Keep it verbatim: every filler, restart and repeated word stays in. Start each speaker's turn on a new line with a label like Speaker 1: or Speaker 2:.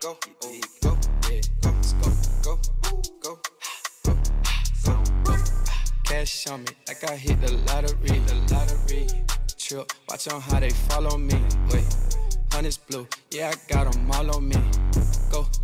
Speaker 1: go, oh, go, yeah, go, go, go, go, go, go, go. Cash on me like I hit the lottery, the lottery. Trip, watch on how they follow me. Wait, honey's blue, yeah, I got them all on me. Go.